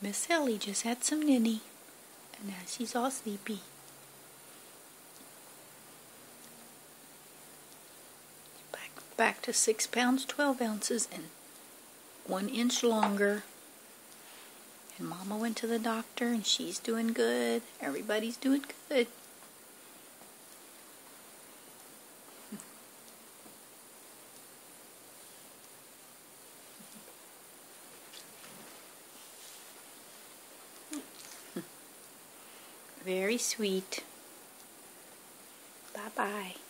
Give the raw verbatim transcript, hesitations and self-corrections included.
Miss Ellie just had some ninny, and now she's all sleepy. Back, back to six pounds, twelve ounces, and one inch longer. And Mama went to the doctor, and she's doing good. Everybody's doing good. Very sweet. Bye-bye.